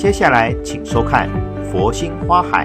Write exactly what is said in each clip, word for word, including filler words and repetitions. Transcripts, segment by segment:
接下来请收看佛心花海。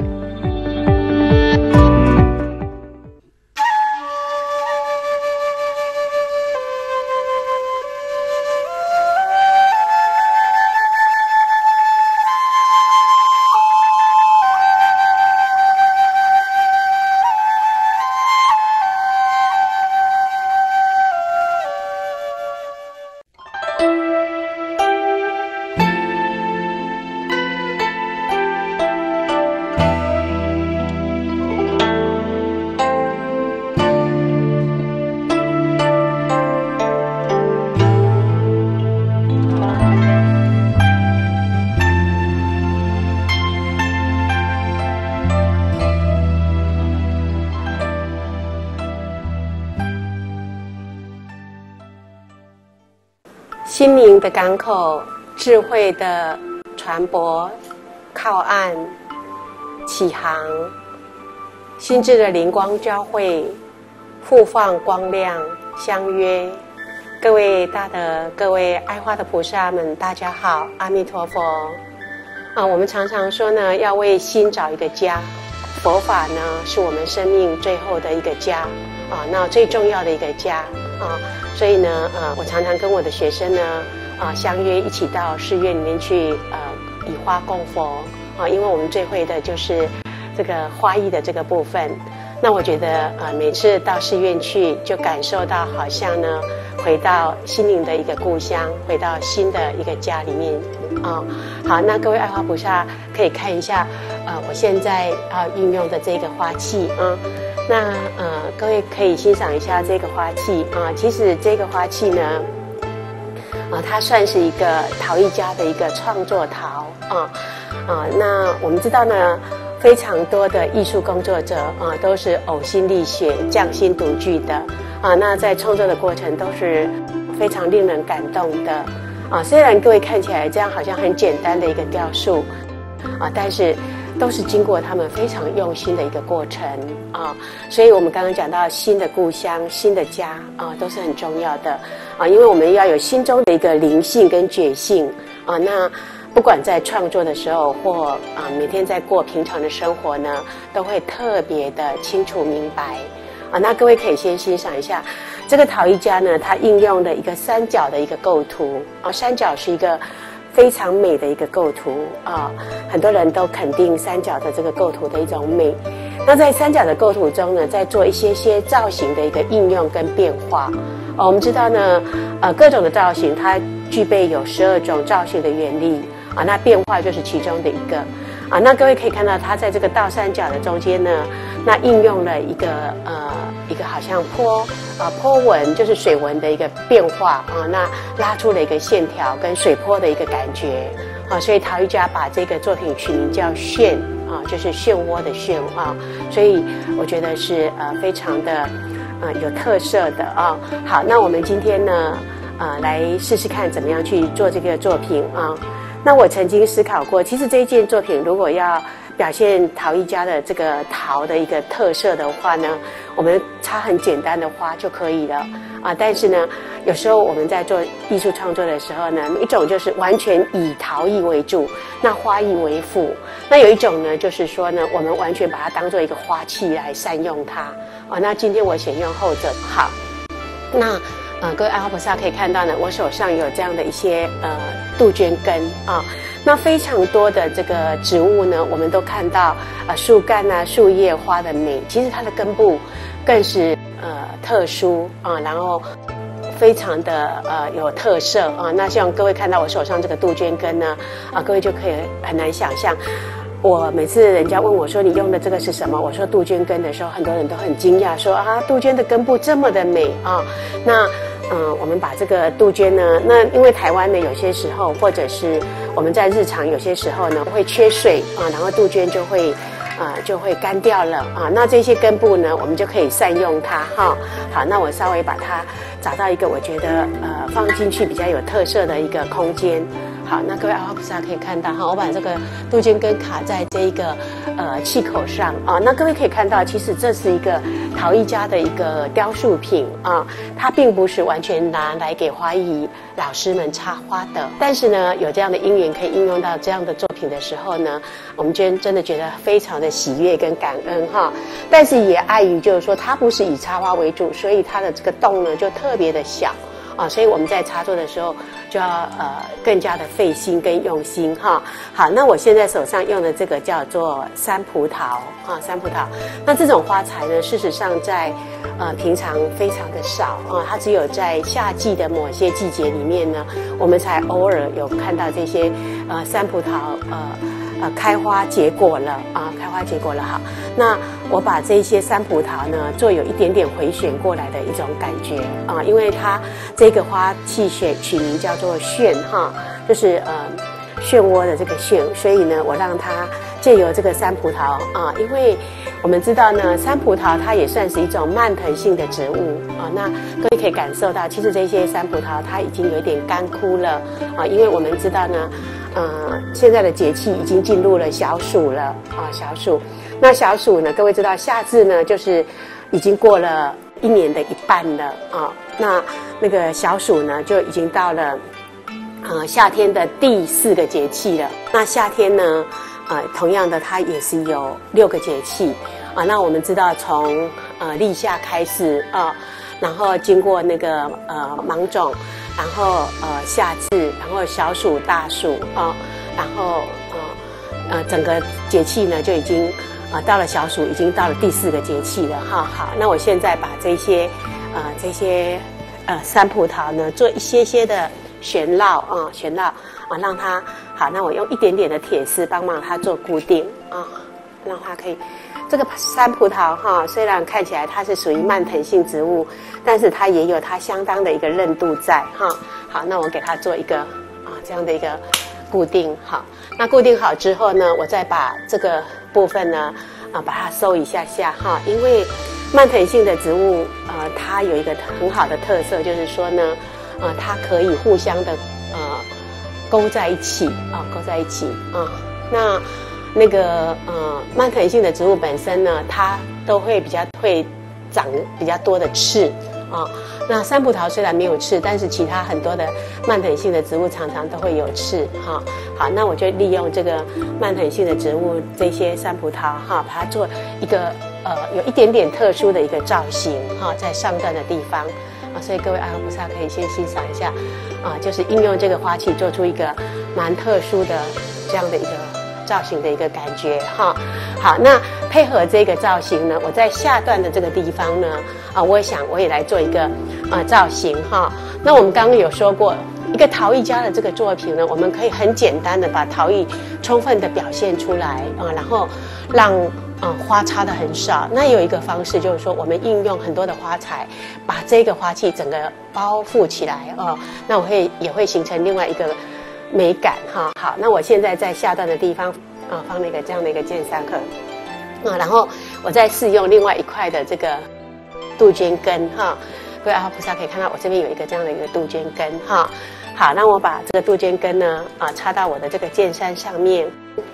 心灵的港口，智慧的船舶，靠岸起航，心智的灵光交汇，互放光亮，相约。各位大德，各位爱花的菩萨们，大家好，阿弥陀佛。啊，我们常常说呢，要为心找一个家。佛法呢，是我们生命最后的一个家啊，那最重要的一个家啊。所以呢，呃，我常常跟我的学生呢，啊、呃，相约一起到寺院里面去，呃，以花供佛啊，因为我们最会的就是这个花艺的这个部分。那我觉得，呃，每次到寺院去，就感受到好像呢，回到心灵的一个故乡，回到新的一个家里面啊。好，那各位爱花菩萨可以看一下，呃，我现在啊、呃、运用的这个花器啊。那呃，各位可以欣赏一下这个花器啊。其实这个花器呢，啊，它算是一个陶艺家的一个创作陶啊啊。那我们知道呢，非常多的艺术工作者啊，都是呕心沥血、匠心独具的啊。那在创作的过程都是非常令人感动的啊。虽然各位看起来这样好像很简单的一个雕塑啊，但是都是经过他们非常用心的一个过程啊，所以我们刚刚讲到新的故乡、新的家啊，都是很重要的啊，因为我们要有心中的一个灵性跟觉性啊。那不管在创作的时候，或啊每天在过平常的生活呢，都会特别的清楚明白啊。那各位可以先欣赏一下这个陶艺家呢，他应用的一个三角的一个构图啊，三角是一个非常美的一个构图啊，很多人都肯定三角的这个构图的一种美。那在三角的构图中呢，在做一些些造型的一个应用跟变化。哦，我们知道呢，呃，各种的造型它具备有十二种造型的原理啊，那变化就是其中的一个啊。那各位可以看到，它在这个倒三角的中间呢，那应用了一个呃一个好像坡啊坡纹，就是水纹的一个变化啊，那拉出了一个线条跟水波的一个感觉啊，所以陶艺家把这个作品取名叫漩啊，就是漩涡的漩啊，所以我觉得是呃非常的呃有特色的啊。好，那我们今天呢呃来试试看怎么样去做这个作品啊。那我曾经思考过，其实这一件作品如果要表现陶艺家的这个陶的一个特色的话呢，我们插很简单的花就可以了啊。但是呢，有时候我们在做艺术创作的时候呢，一种就是完全以陶艺为主，那花艺为辅；那有一种呢，就是说呢，我们完全把它当做一个花器来善用它啊。那今天我选用后者。好，那呃，各位爱花菩萨可以看到呢，我手上有这样的一些呃杜鹃根啊。那非常多的这个植物呢，我们都看到啊、呃、树干啊、树叶、花的美，其实它的根部更是呃特殊啊，然后非常的呃有特色啊。那希望各位看到我手上这个杜鹃根呢，啊，各位就可以很难想象。我每次人家问我说你用的这个是什么，我说杜鹃根的时候，很多人都很惊讶，说啊，杜鹃的根部这么的美啊。那嗯、呃，我们把这个杜鹃呢，那因为台湾呢有些时候，或者是我们在日常有些时候呢会缺水啊，然后杜鹃就会啊、呃、就会干掉了啊。那这些根部呢，我们就可以善用它哈。好，那我稍微把它找到一个我觉得呃放进去比较有特色的一个空间。好，那各位爱花菩萨可以看到哈，我把这个杜鹃根卡在这一个呃气口上啊。那各位可以看到，其实这是一个陶陶艺家的一个雕塑品啊，它并不是完全拿来给花艺老师们插花的。但是呢，有这样的因缘可以应用到这样的作品的时候呢，我们真真的觉得非常的喜悦跟感恩哈。但是也碍于就是说它不是以插花为主，所以它的这个洞呢就特别的小。啊，所以我们在插座的时候就要呃更加的费心跟用心哈。好，那我现在手上用的这个叫做山葡萄啊，山葡萄。那这种花材呢，事实上在呃平常非常的少啊，它只有在夏季的某些季节里面呢，我们才偶尔有看到这些呃山葡萄呃。呃，开花结果了啊，开花结果了哈。那我把这些山葡萄呢，做有一点点回旋过来的一种感觉啊，因为它这个花器选取名叫做漩哈，就是呃漩涡的这个漩，所以呢，我让它借由这个山葡萄啊，因为我们知道呢，山葡萄它也算是一种蔓藤性的植物啊。那各位可以感受到，其实这些山葡萄它已经有一点干枯了啊，因为我们知道呢。呃，现在的节气已经进入了小暑了啊，小暑。那小暑呢，各位知道夏至呢，就是已经过了一年的一半了啊。那那个小暑呢，就已经到了呃夏天的第四个节气了。那夏天呢，呃，同样的它也是有六个节气啊。那我们知道从呃立夏开始啊，然后经过那个呃芒种。然后呃夏至，然后小暑、大暑啊、哦，然后呃呃整个节气呢就已经呃到了小暑，已经到了第四个节气了哈。好，那我现在把这些呃这些呃山葡萄呢做一些些的旋绕啊，旋绕啊，让它好。那我用一点点的铁丝帮忙它做固定啊，让它可以。这个山葡萄哈，虽然看起来它是属于蔓藤性植物，但是它也有它相当的一个韧度在哈。好，那我给它做一个啊这样的一个固定好。那固定好之后呢，我再把这个部分呢啊把它收一下下哈，因为蔓藤性的植物呃它有一个很好的特色，就是说呢呃它可以互相的呃勾在一起啊勾在一起啊那。那个呃蔓藤性的植物本身呢，它都会比较会长比较多的刺啊。那山葡萄虽然没有刺，但是其他很多的蔓藤性的植物常常都会有刺哈。好，那我就利用这个蔓藤性的植物这些山葡萄哈，把它做一个呃有一点点特殊的一个造型哈，在上段的地方啊，所以各位阿罗菩萨可以先欣赏一下啊，就是应用这个花器做出一个蛮特殊的这样的一个。造型的一个感觉哈，好，那配合这个造型呢，我在下段的这个地方呢，啊，我也想我也来做一个啊造型哈。那我们刚刚有说过，一个陶艺家的这个作品呢，我们可以很简单的把陶艺充分的表现出来啊，然后让啊花插的很少。那有一个方式就是说，我们应用很多的花材，把这个花器整个包覆起来哦，那我会也会形成另外一个。美感哈，好，那我现在在下段的地方啊放了一个这样的一个剑三颗啊，然后我再试用另外一块的这个杜鹃根哈，各位阿罗菩萨可以看到我这边有一个这样的一个杜鹃根哈，好，那我把这个杜鹃根呢啊插到我的这个剑山上面，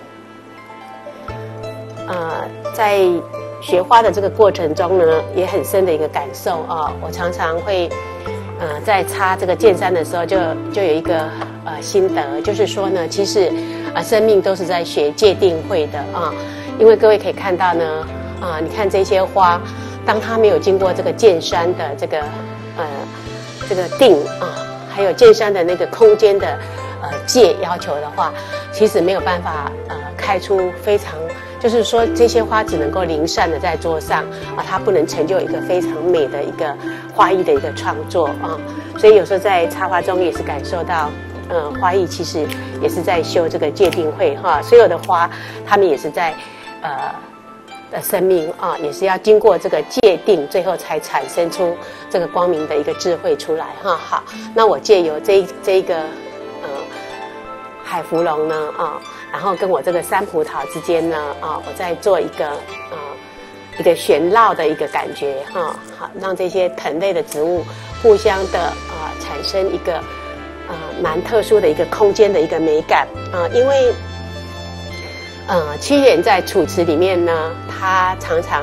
呃，在学花的这个过程中呢，也很深的一个感受啊，我常常会。呃，在插这个剑山的时候就，就就有一个呃心得，就是说呢，其实呃生命都是在学界定会的啊，因为各位可以看到呢，啊，你看这些花，当它没有经过这个剑山的这个呃这个定啊，还有剑山的那个空间的呃界要求的话，其实没有办法呃开出非常。就是说，这些花只能够零散的在桌上啊，它不能成就一个非常美的一个花艺的一个创作啊。所以有时候在插花中也是感受到，呃，花艺其实也是在修这个界定会哈。所有的花，它们也是在呃的生命啊，也是要经过这个界定，最后才产生出这个光明的一个智慧出来哈。好，那我借由这这一个呃海芙蓉呢啊。然后跟我这个山葡萄之间呢，啊，我再做一个啊一个旋绕的一个感觉哈，好，让这些藤类的植物互相的啊产生一个呃蛮特殊的一个空间的一个美感啊，因为呃屈原在《楚辞》里面呢，他常常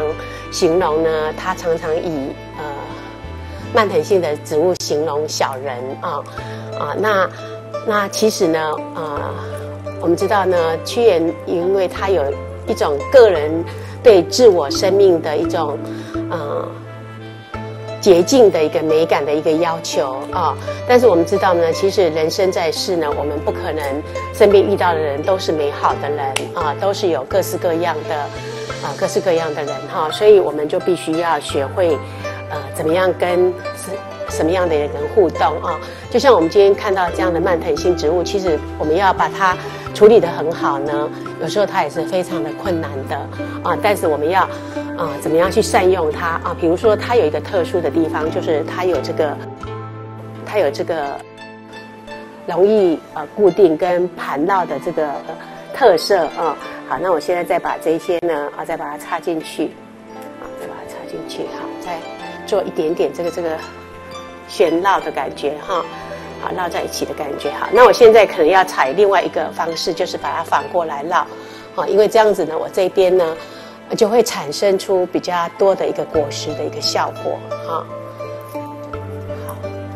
形容呢，他常常以呃蔓藤性的植物形容小人啊啊，那那其实呢，呃，我们知道呢，屈原因为他有一种个人对自我生命的一种呃洁净的一个美感的一个要求啊，但是我们知道呢，其实人生在世呢，我们不可能身边遇到的人都是美好的人啊，都是有各式各样的啊各式各样的人哈，所以我们就必须要学会呃怎么样跟什什么样的人互动啊，就像我们今天看到这样的蔓藤性植物，其实我们要把它处理得很好呢，有时候它也是非常的困难的啊，但是我们要啊怎么样去善用它啊？比如说它有一个特殊的地方，就是它有这个它有这个容易呃固定跟盘绕的这个特色啊。好，那我现在再把这些呢啊再把它插进去，啊再把它插进去，好，再做一点点这个这个旋绕的感觉哈。好，绕在一起的感觉。好，那我现在可能要采另外一个方式，就是把它反过来绕，好，因为这样子呢，我这边呢就会产生出比较多的一个果实的一个效果，哈，好，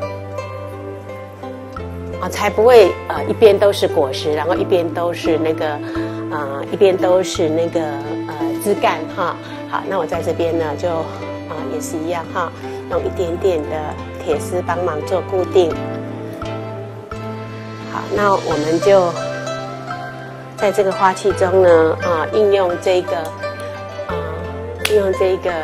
啊，才不会呃一边都是果实，然后一边都是那个呃一边都是那个呃枝干哈。好，那我在这边呢就啊、呃、也是一样哈，用一点点的铁丝帮忙做固定。好，那我们就在这个花器中呢，啊，应用这个，啊，应用这个，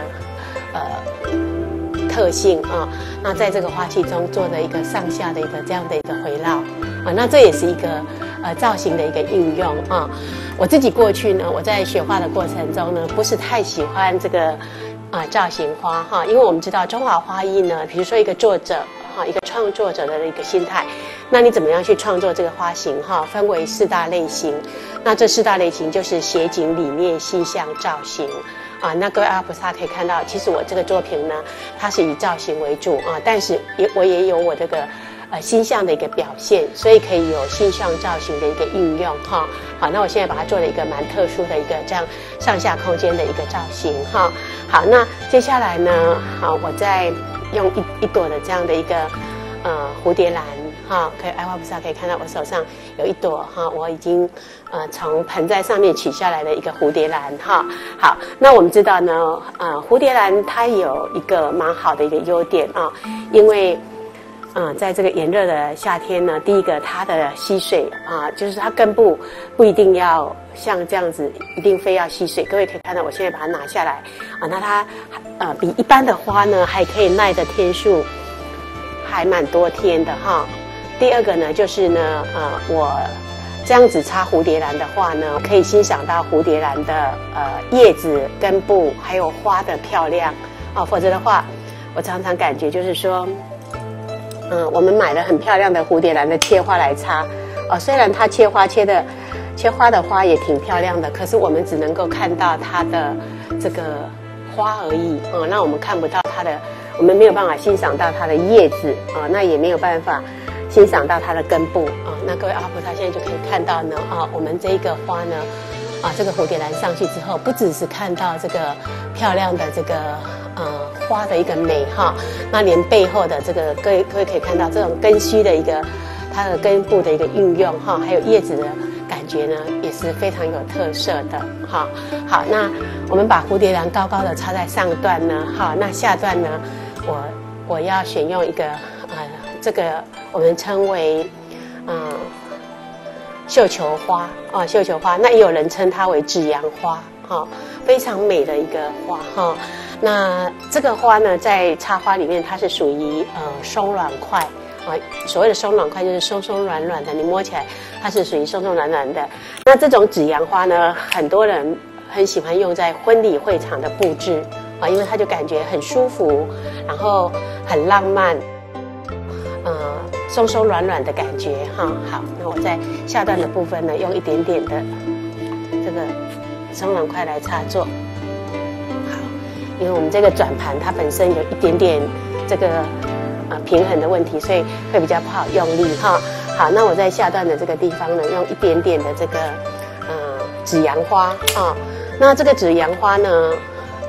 呃，特性啊，那在这个花器中做的一个上下的一个这样的一个回绕啊，那这也是一个呃造型的一个运用啊。我自己过去呢，我在学画的过程中呢，不是太喜欢这个啊造型花哈，因为我们知道中华花艺呢，比如说一个作者哈，一个创作者的一个心态。那你怎么样去创作这个花型哈？分为四大类型，那这四大类型就是写景、理念、细项、造型啊。那各位阿拉菩萨可以看到，其实我这个作品呢，它是以造型为主啊，但是也我也有我这个呃心象的一个表现，所以可以有心象造型的一个运用哈。好，那我现在把它做了一个蛮特殊的一个这样上下空间的一个造型哈。好，那接下来呢，好，我再用一一朵的这样的一个呃蝴蝶兰。哈，可以，爱花菩萨可以看到我手上有一朵哈，我已经呃从盆栽上面取下来的一个蝴蝶兰哈。好，那我们知道呢，呃，蝴蝶兰它有一个蛮好的一个优点啊，因为嗯、呃，在这个炎热的夏天呢，第一个它的吸水啊，就是它根部不一定要像这样子，一定非要吸水。各位可以看到，我现在把它拿下来啊，那它呃比一般的花呢还可以耐的天数还蛮多天的哈。第二个呢，就是呢，呃，我这样子插蝴蝶兰的话呢，可以欣赏到蝴蝶兰的呃叶子、根部还有花的漂亮啊、哦。否则的话，我常常感觉就是说，嗯、呃，我们买了很漂亮的蝴蝶兰的切花来插，哦，虽然它切花切的切花的花也挺漂亮的，可是我们只能够看到它的这个花而已啊、哦，那我们看不到它的，我们没有办法欣赏到它的叶子啊、哦，那也没有办法欣赏到它的根部啊，那各位阿菩萨现在就可以看到呢啊，我们这一个花呢啊，这个蝴蝶兰上去之后，不只是看到这个漂亮的这个呃花的一个美哈，那连背后的这个各位各位可以看到这种根须的一个它的根部的一个运用哈，还有叶子的感觉呢，也是非常有特色的哈。好，那我们把蝴蝶兰高高的插在上段呢，哈，那下段呢，我我要选用一个呃这个。我们称为嗯绣球花啊，绣球花，那也有人称它为紫阳花哈，非常美的一个花哈。那这个花呢，在插花里面，它是属于呃松软块啊，所谓的松软块就是松松软软的，你摸起来它是属于松松软软的。那这种紫阳花呢，很多人很喜欢用在婚礼会场的布置啊，因为它就感觉很舒服，然后很浪漫。呃，松松软软的感觉哈。好，那我在下段的部分呢，用一点点的这个松软块来插做。好，因为我们这个转盘它本身有一点点这个呃平衡的问题，所以会比较不好用力哈。好，那我在下段的这个地方呢，用一点点的这个呃紫阳花啊。那这个紫阳花呢，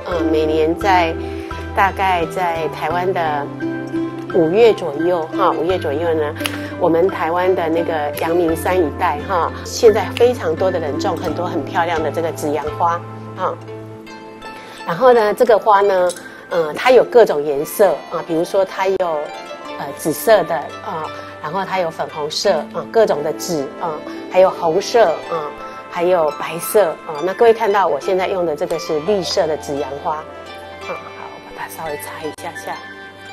呃，每年在大概在台湾的五月左右哈，五月左右呢，我们台湾的那个阳明山一带哈，现在非常多的人种很多很漂亮的这个紫阳花啊。然后呢，这个花呢，呃，它有各种颜色啊，比如说它有呃紫色的啊，然后它有粉红色啊，各种的紫啊，还有红色啊，还有白色啊。那各位看到我现在用的这个是绿色的紫阳花啊，好，我把它稍微擦一下下。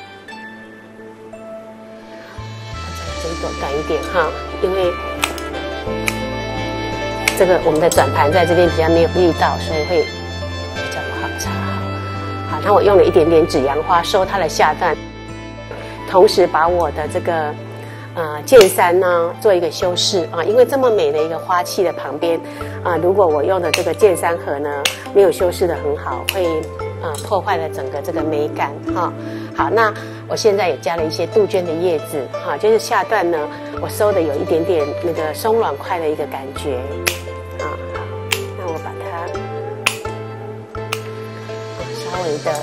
这一朵短一点哈，因为这个我们的转盘在这边比较没有力道，所以会比较不好擦。好，好，那我用了一点点紫阳花收它的下段，同时把我的这个呃剑山呢做一个修饰啊，因为这么美的一个花器的旁边啊，如果我用的这个剑山盒呢没有修饰得很好，会呃破坏了整个这个美感哈。好，那我现在也加了一些杜鹃的叶子，哈，就是下段呢，我收的有一点点那个松软块的一个感觉，啊，好，那我把它稍微的，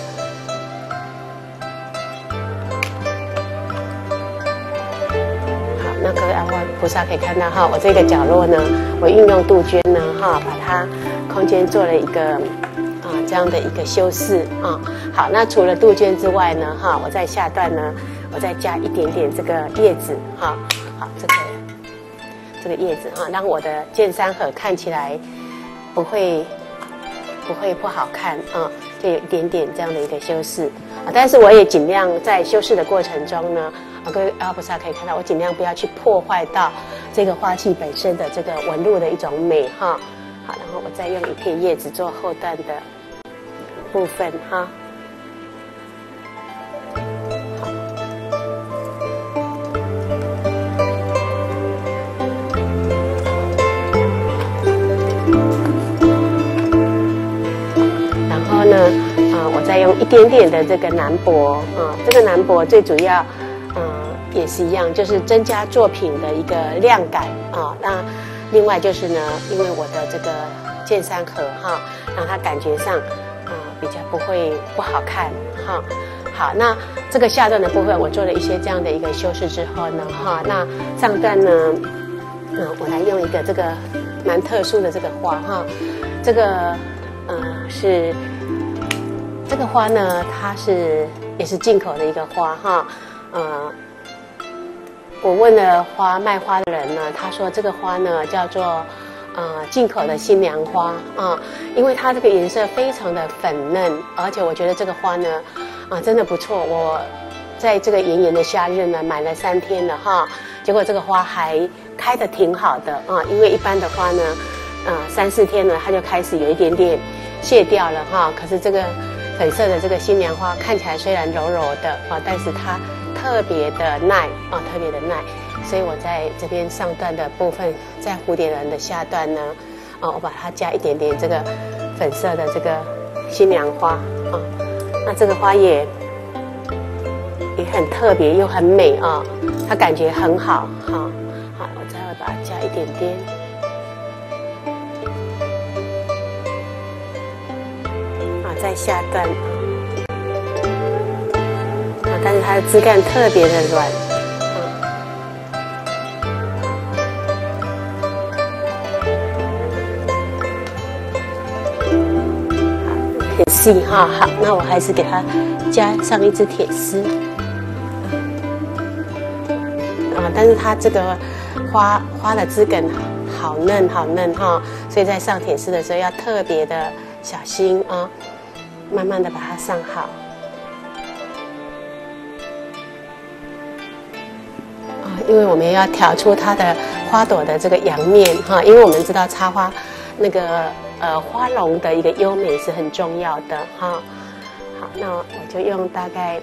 好，那各位阿弥菩萨可以看到哈，我这个角落呢，我运用杜鹃呢，哈，把它空间做了一个。啊，这样的一个修饰啊，好，那除了杜鹃之外呢，哈，我在下段呢，我再加一点点这个叶子，哈，好，这个这个叶子啊，让我的剑山盒看起来不会不会不好看啊，就有一点点这样的一个修饰啊，但是我也尽量在修饰的过程中呢，啊，各位阿菩萨可以看到，我尽量不要去破坏到这个花器本身的这个纹路的一种美哈，好，然后我再用一片叶子做后段的部分哈，好，然后呢，啊，我再用一点点的这个南柏啊，这个南柏最主要，嗯、呃，也是一样，就是增加作品的一个亮感啊。那另外就是呢，因为我的这个剑山盒哈，让它感觉上。比较不会不好看哈，好，那这个下段的部分我做了一些这样的一个修饰之后呢，哈，那上段呢，嗯，我来用一个这个蛮特殊的这个花哈，这个呃是这个花呢，它是也是进口的一个花哈，呃，我问了花卖花的人呢，他说这个花呢叫做。呃，进口的新娘花啊，因为它这个颜色非常的粉嫩，而且我觉得这个花呢，啊，真的不错。我在这个炎炎的夏日呢，买了三天了哈，结果这个花还开得挺好的啊。因为一般的花呢，呃，三四天呢，它就开始有一点点谢掉了哈。可是这个粉色的这个新娘花看起来虽然柔柔的啊，但是它特别的耐啊，特别的耐。所以我在这边上段的部分，在蝴蝶兰的下段呢，啊，我把它加一点点这个粉色的这个新娘花啊，那这个花也也很特别又很美啊，它感觉很好，好，好，我再会把它加一点点，啊，在下段，啊，但是它的枝干特别的软。很细哈，好，那我还是给它加上一支铁丝啊，但是它这个花花的枝梗好嫩好嫩哈，所以在上铁丝的时候要特别的小心啊，慢慢的把它上好啊，因为我们要挑出它的花朵的这个阳面哈，因为我们知道插花那个。呃，花容的一个优美是很重要的哈。好，那我就用大概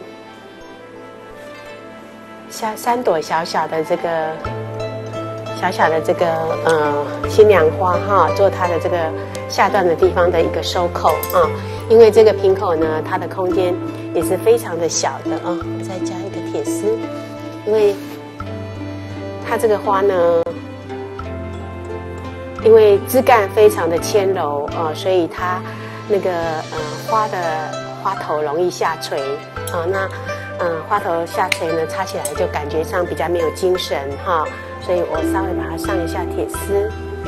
下三朵小小的这个小小的这个呃新娘花哈，做它的这个下段的地方的一个收口啊。因为这个瓶口呢，它的空间也是非常的小的啊。我再加一个铁丝，因为它这个花呢。因为枝干非常的纤柔啊、呃，所以它那个呃花的花头容易下垂啊，那嗯、呃、花头下垂呢，擦起来就感觉上比较没有精神哈，所以我稍微把它上一下铁丝。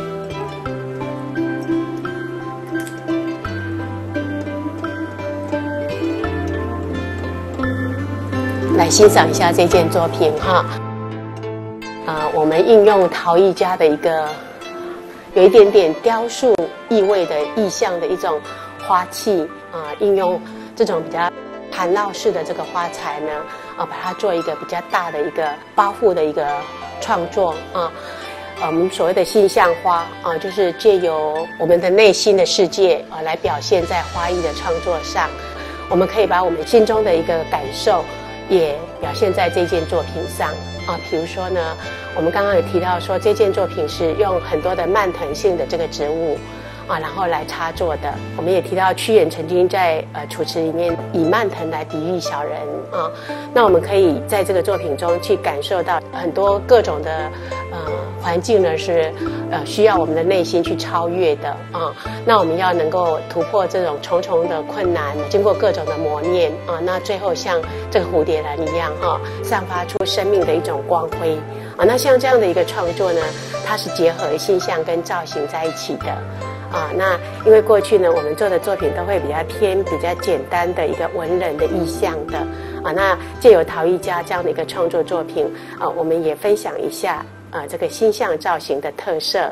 来欣赏一下这件作品哈，呃，我们应用陶艺家的一个有一点点雕塑意味的意象的一种花器啊、呃，应用这种比较盘绕式的这个花材呢，啊、呃，把它做一个比较大的一个包覆的一个创作啊。呃，我们所谓的心象花啊、呃，就是借由我们的内心的世界啊、呃，来表现在花艺的创作上。我们可以把我们心中的一个感受也表现在这件作品上啊，比如说呢，我们刚刚有提到说这件作品是用很多的蔓藤性的这个植物啊，然后来插作的。我们也提到屈原曾经在呃楚辞里面以蔓藤来比喻小人啊，那我们可以在这个作品中去感受到很多各种的呃环境呢是呃需要我们的内心去超越的啊。那我们要能够突破这种重重的困难，经过各种的磨练啊，那最后像这个蝴蝶兰一样哈、啊，散发出生命的一种光辉啊。那像这样的一个创作呢，它是结合形象跟造型在一起的。啊，那因为过去呢，我们做的作品都会比较偏比较简单的一个文人的意象的啊。那借由陶艺家这样的一个创作作品啊，我们也分享一下啊这个心象造型的特色。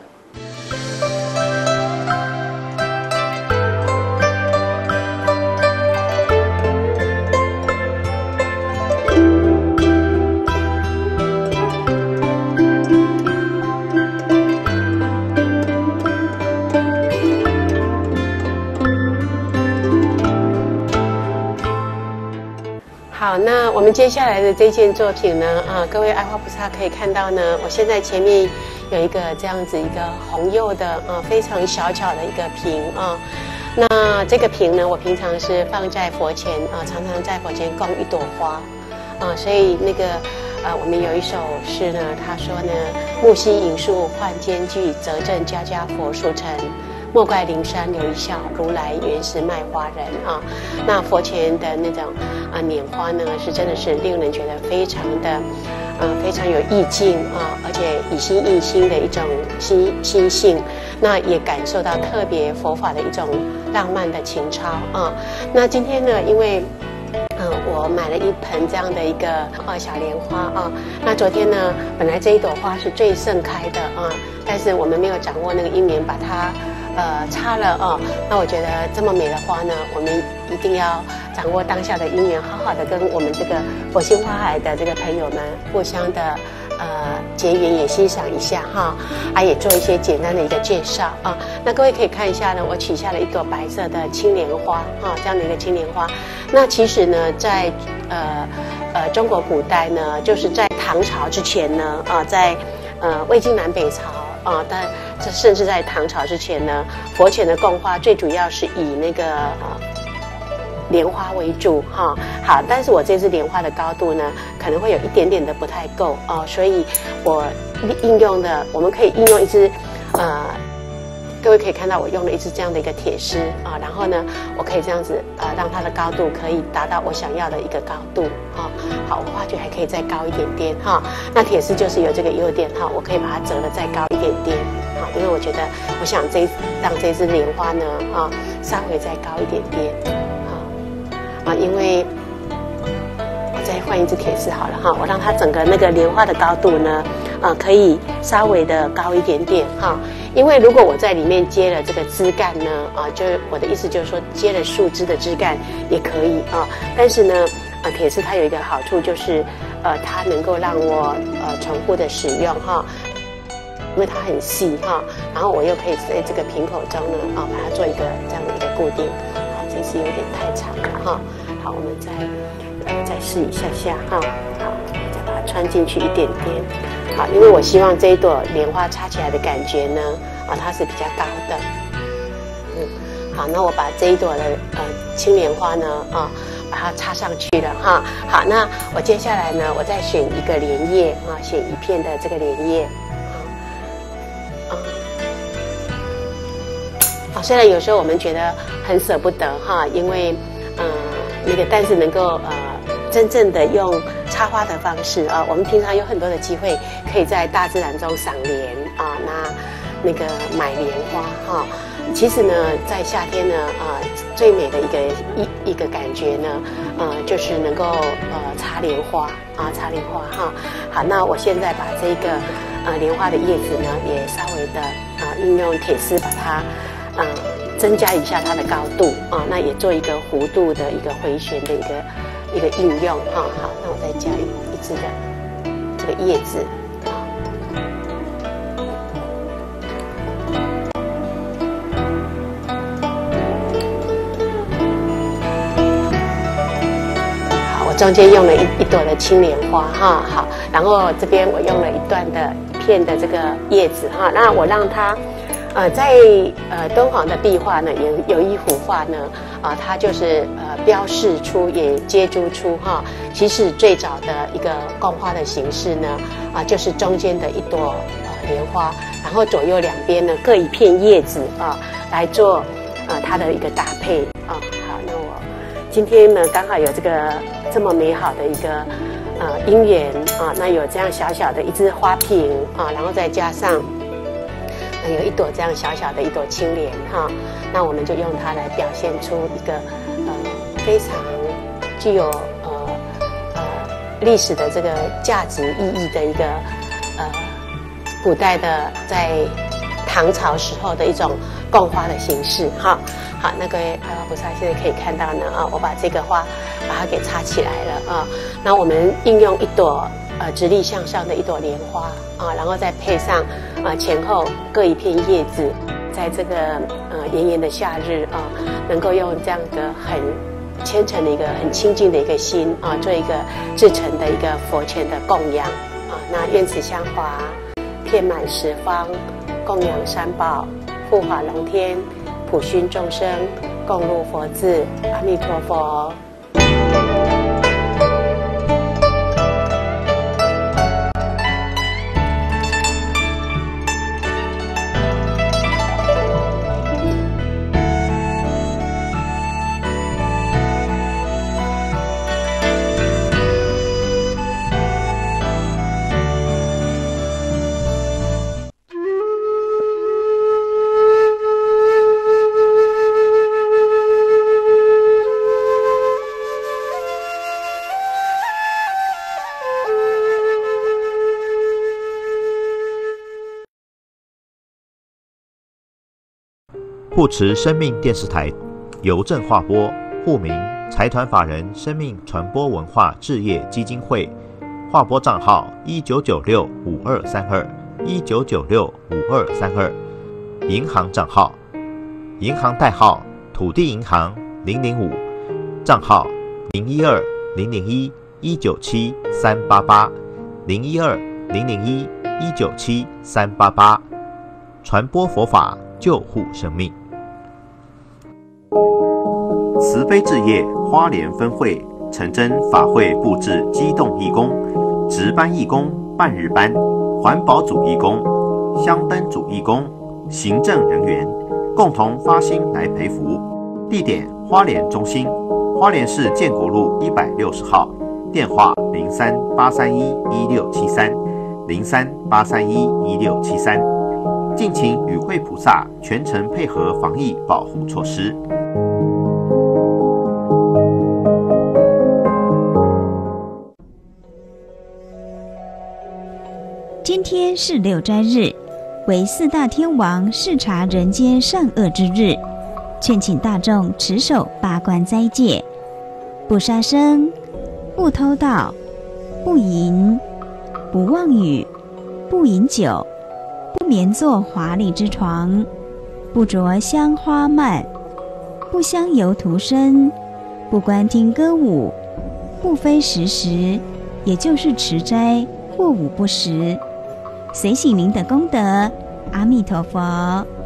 好，那我们接下来的这件作品呢，啊，各位爱花菩萨可以看到呢，我现在前面有一个这样子一个红釉的啊，非常小巧的一个瓶啊。那这个瓶呢，我平常是放在佛前啊，常常在佛前供一朵花啊，所以那个呃，我们有一首诗呢，他说呢，木兮银树换间距，则正家家佛树成。莫怪灵山留一笑，如来原是卖花人啊。那佛前的那种啊拈花呢，是真的是令人觉得非常的，呃，非常有意境啊，而且以心印心的一种心心性。那也感受到特别佛法的一种浪漫的情操啊。那今天呢，因为嗯，我买了一盆这样的一个呃小莲花啊。那昨天呢，本来这一朵花是最盛开的啊，但是我们没有掌握那个因缘，把它呃插了啊。那我觉得这么美的花呢，我们一定要掌握当下的因缘，好好的跟我们这个佛心花海的这个朋友们互相的呃结缘，也欣赏一下哈，啊也做一些简单的一个介绍啊。那各位可以看一下呢，我取下了一朵白色的青莲花啊，这样的一个青莲花。那其实呢，在呃呃中国古代呢，就是在唐朝之前呢，啊，在呃魏晋南北朝啊，但这甚至在唐朝之前呢，佛前的供花最主要是以那个呃莲花为主哈。好，但是我这支莲花的高度呢，可能会有一点点的不太够啊，所以我应用的，我们可以应用一支呃。各位可以看到，我用了一支这样的一个铁丝啊，然后呢，我可以这样子啊，让它的高度可以达到我想要的一个高度啊。好，我花具还可以再高一点点哈。那铁丝就是有这个优点哈，我可以把它折得再高一点点啊，因为我觉得我想这让这支莲花呢啊稍微再高一点点啊啊，因为我再换一支铁丝好了哈，我让它整个那个莲花的高度呢啊可以稍微的高一点点哈。因为如果我在里面接了这个枝干呢，啊，就是我的意思就是说接了树枝的枝干也可以啊，但是呢，啊，铁丝它有一个好处就是，呃，它能够让我呃重复的使用哈，因为它很细哈，然后我又可以在这个瓶口中呢，啊，把它做一个这样的一个固定。好，这次有点太长了哈，好，我们再呃再试一下下哈，好，再把它穿进去一点点。好，因为我希望这一朵莲花插起来的感觉呢，啊，它是比较高的。嗯，好，那我把这一朵的呃青莲花呢，啊，把它插上去了哈。好，那我接下来呢，我再选一个莲叶啊，选一片的这个莲叶。啊， 啊，虽然有时候我们觉得很舍不得哈，因为呃那个，但是能够呃真正的用插花的方式啊，我们平常有很多的机会可以在大自然中赏莲啊，那那个买莲花哈。其实呢，在夏天呢，啊、呃，最美的一个一一个感觉呢，呃，就是能够呃插莲花啊，插莲花哈。好，那我现在把这个呃莲花的叶子呢，也稍微的啊、呃、运用铁丝把它呃增加一下它的高度啊，那也做一个弧度的一个回旋的一个一个应用哈。好，那我再加一一支的这个叶子。中间用了一一朵的青莲花哈，好，然后这边我用了一段的一片的这个叶子哈，那我让它，呃，在呃敦煌的壁画呢，有有一幅画呢，啊、呃，它就是呃标示出也接诸出哈，其实最早的一个供花的形式呢，啊、呃，就是中间的一朵呃莲花，然后左右两边呢各一片叶子啊、呃，来做呃它的一个搭配啊、呃。好，那我今天呢刚好有这个。这么美好的一个呃因缘啊，那有这样小小的一支花瓶啊，然后再加上、呃、有一朵这样小小的一朵青莲哈，那我们就用它来表现出一个呃非常具有呃呃历史的这个价值意义的一个呃古代的在唐朝时候的一种供花的形式哈。好，那各位白花菩萨现在可以看到呢啊，我把这个花把它给插起来了啊。那我们应用一朵呃直立向上的一朵莲花啊，然后再配上啊前后各一片叶子，在这个呃炎炎的夏日啊，能够用这样的很虔诚的一个很清净的一个心啊，做一个至诚的一个佛前的供养啊。那愿此香华遍满十方，供养三宝，护法龙天。普熏众生，共入佛智。阿弥陀佛。 护持生命电视台邮政划拨户名财团法人生命传播文化置业基金会，划拨账号一九九六五二三二一九九六五二三二，银行账号银行代号土地银行零零五，账号零一二零零一一九七三八八零一二零零一一九七三八八，传播佛法，救护生命。慈悲置业花莲分会诚真法会布置机动义工、值班义工、半日班、环保组义工、香灯组义工、行政人员共同发心来培福。地点花莲中心，花莲市建国路一百六十号，电话零三八三一一六七三零三八三一一六七三。敬请与会菩萨全程配合防疫保护措施。 今天是六斋日，为四大天王视察人间善恶之日，劝请大众持守八关斋戒：不杀生，不偷盗，不淫，不妄语，不饮酒，不眠坐华丽之床，不着香花蔓，不香油涂身，不观听歌舞，不非时时，也就是持斋或五不食。随喜您的功德，阿弥陀佛。